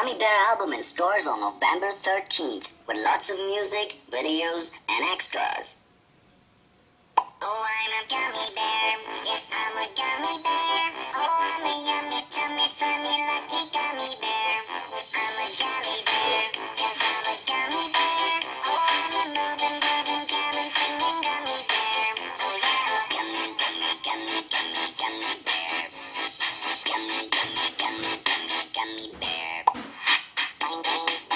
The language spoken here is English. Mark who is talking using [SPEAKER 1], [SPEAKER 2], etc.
[SPEAKER 1] Gummy Bear album in stores on November 13th with lots of music, videos, and extras.
[SPEAKER 2] Oh, I'm a gummy bear. Yes, I'm a gummy bear. Oh, I'm a yummy, tummy, funny, lucky gummy bear. I'm a jolly bear. Yes, I'm a gummy bear. Oh, I'm a moving, grooving, jamming, singing gummy bear. Oh, yeah.
[SPEAKER 1] Gummy, gummy, gummy, gummy, gummy bear. Gummy, gummy, gummy, gummy, gummy bear.
[SPEAKER 2] Boing, boing.